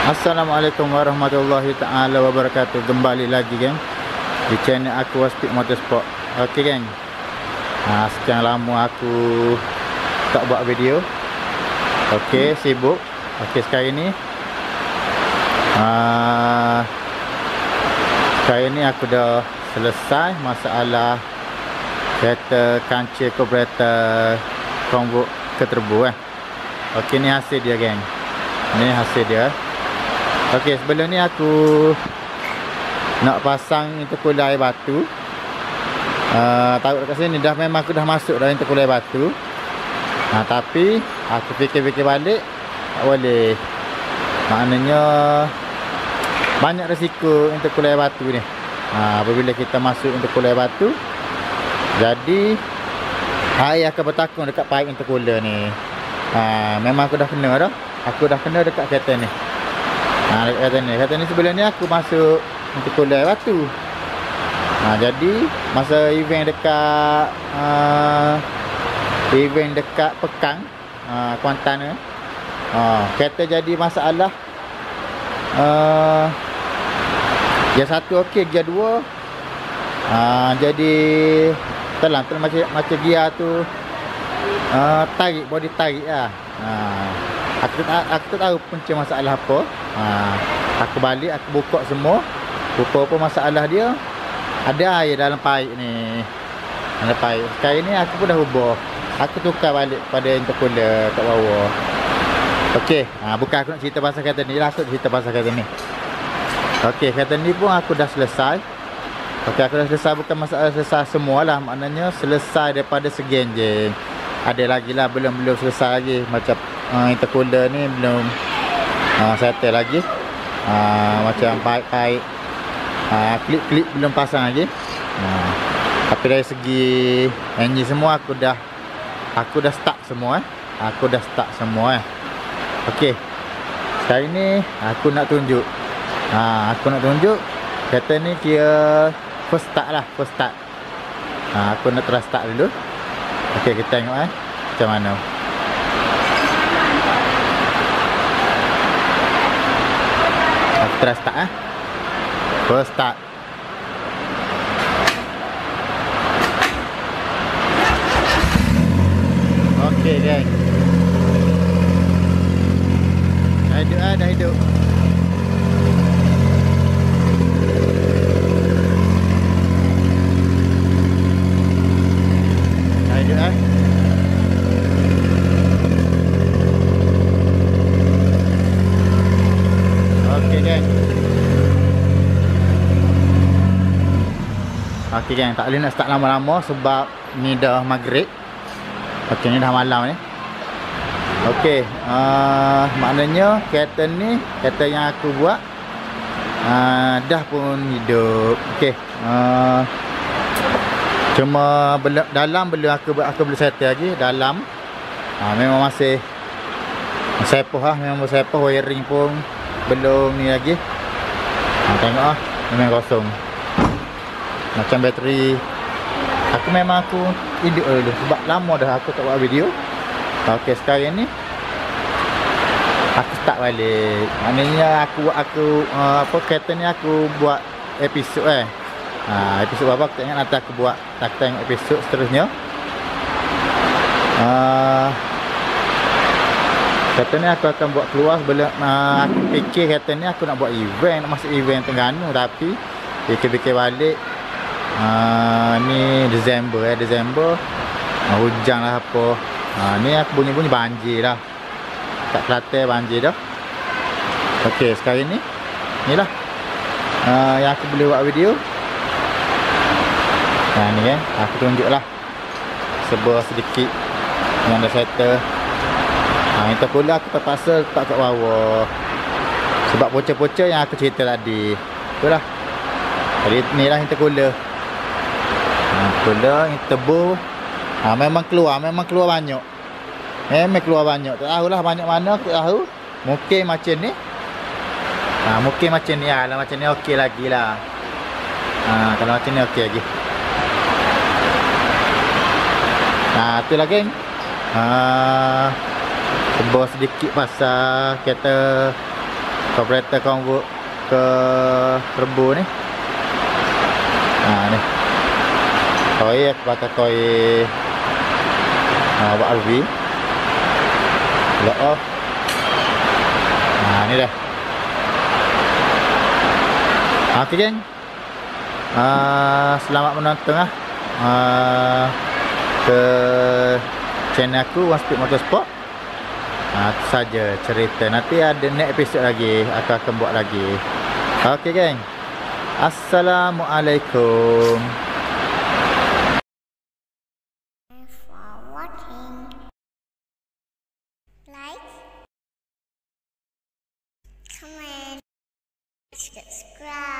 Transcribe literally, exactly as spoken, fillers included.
Assalamualaikum warahmatullahi taala wabarakatuh. Kembali lagi geng di channel aku Speed Motorsport. Okey geng. Ha, sekian lama aku tak buat video. Okey, sibuk. Okey, sekarang ni ha, sekarang ni aku dah selesai masalah kereta kancil carburetor Convoke ke turbo eh. Okey, ni hasil dia geng. Ni hasil dia. Okey, sebelum ni aku nak pasang intercooler air batu. Uh, taruh dekat sini dah, memang aku dah masuk dah intercooler air batu. Nah, tapi aku fikir-fikir balik, tak boleh. Maknanya banyak risiko intercooler air batu ni. Ha, apabila kita masuk intercooler air batu, jadi air akan bertakung dekat pipe intercooler ni. Ha, memang aku dah kena dah. Aku dah kena dekat kereta ni. Ha, kata ni, kata ni sebelum ni aku masuk intercooler air batu. Ha, jadi masa event dekat uh, event dekat Pekang, uh, Kuantan ni, uh, kereta jadi masalah. Uh, gear satu okey, gear dua uh, jadi telan telan macam macam gear tu uh, tarik, body tarik lah. Uh, aku aku tak tahu punca masalah apa. Ha, aku balik, aku buka semua. Rupa-rupa masalah dia ada air dalam pipe ni. Dalam pipe. Sekarang ni aku pun dah ubah. Aku tukar balik pada intercooler kat bawah. Okey, ha, bukan aku nak cerita pasal kereta ni lah, aku cerita pasal kereta ni. Okey, kereta ni pun aku dah selesai. Okey, aku dah selesai, bukan masalah selesai semualah. Maknanya selesai daripada segi enjin. Ada lagi lah, belum-belum selesai lagi. Macam uh, intercooler ni belum Uh, settle lagi. uh, Macam pipe-pipe uh, klip-klip belum pasang lagi. uh, Tapi dari segi engine semua aku dah Aku dah start semua eh. Aku dah start semua eh. Okey, sekarang ni aku nak tunjuk uh, Aku nak tunjuk kereta ni kira first start lah. First start uh, Aku nak terus start dulu. Okey, kita tengok eh macam mana. Terus start eh. First start. Okey geng. Dah hidup eh, dah hidup. Dah hidup eh. Okey geng. Okey geng, tak boleh nak start lama-lama sebab ni dah maghrib. Okey, ni dah malam ni. Okey, uh, maknanya kereta ni, kereta yang aku buat uh, dah pun hidup. Okey, uh, cuma belum dalam, belum aku aku belum settle lagi dalam. Uh, memang masih sepoh lah, memang sepoh, wiring pun belum ni lagi. Ha, tengok ah, memang kosong. Macam bateri. Aku memang aku hidup dulu sebab lama dah aku tak buat video. Okey, sekarang ni aku start balik. Maknanya aku aku uh, apa kereta ni aku buat episod eh. Ha, episod apa aku tak ingat, nanti aku buat, aku tengok episod seterusnya. Uh, Kereta ni aku akan buat keluar sebelum uh, aku fikir kereta ni aku nak buat event, nak masuk event Terengganu, tapi fikir-fikir balik uh, ni Disember eh, Disember uh, hujan lah apa. Uh, ni aku bunyi-bunyi banjir lah. Kat Kelantan banjir dah. Okey, sekarang ni ni lah uh, yang aku boleh buat video. Nah ni kan, aku tunjuk lah sebuah sedikit yang dah settle. Ha, intercooler aku terpaksa letak kat bawah sebab pocah-pocah yang aku cerita tadi. Itulah. Jadi ni lah intercooler. Ha, intercooler, turbo. Ha, memang keluar, memang keluar banyak. Memang keluar banyak. Tak tahulah banyak mana, aku tak tahu. Mungkin macam ni. Ha, mungkin macam ni lah. Macam ni okey lagi lah. Ha, kalau macam ni okey lagi. Ha, itulah geng. Ha, sebab sedikit pasal kereta Operator convert ke Rebu ni. Ha ni. Koi aku pakai koi ha buat R V. Lock off. Ha ni dah. Okey geng. Uh, selamat menonton ah. Uh, ke channel aku One Speed Motorsport. Ah, itu saja cerita. Nanti ada next episode lagi, aku akan buat lagi. Okey geng. Assalamualaikum. Thanks for watching. Like, comment, subscribe.